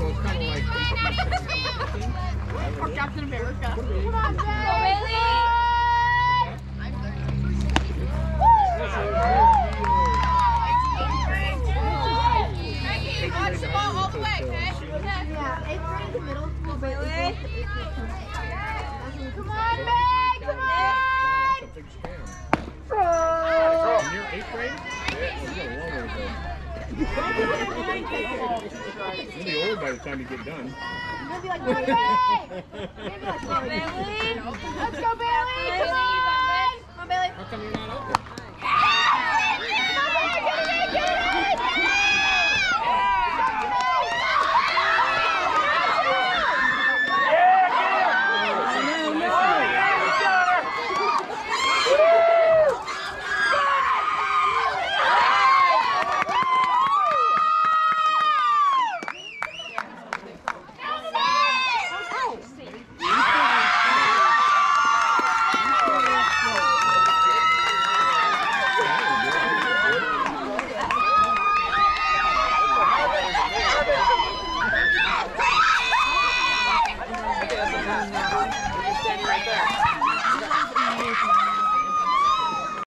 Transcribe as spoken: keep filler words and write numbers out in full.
So it's kind of like or Captain America. Come on, Bailey! Watch the ball all the way, okay? Yeah, eighth grade to middle school, Bailey. Come on, Meg! Come on! That's a big scam. Oh. And you're eighth grade? Yeah, well, you got a long way to go. You'll be old by the time you get done. You're gonna be like, Bailey! You're gonna be like, Bailey! Let's go, Bailey! Come on!